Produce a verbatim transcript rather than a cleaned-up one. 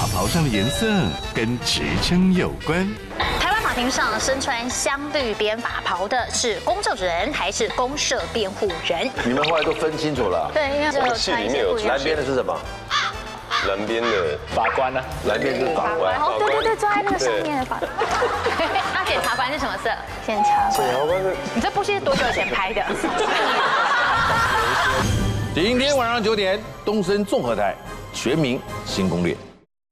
袍上的颜色跟职称有关。 台湾法庭上身穿香绿边法袍的是公证人还是公社辩护人？ 你们后来都分清楚了。 对，因为这个戏里面有蓝边的是什么？ 蓝边的法官呢？ 蓝边是法官。 哦，对对对，坐在那个上面的法官。那检察官是什么色？检察官。 检察官是。 你这部戏是多久以前拍的？ 今天晚上九点，东森综合台《全民新攻略》。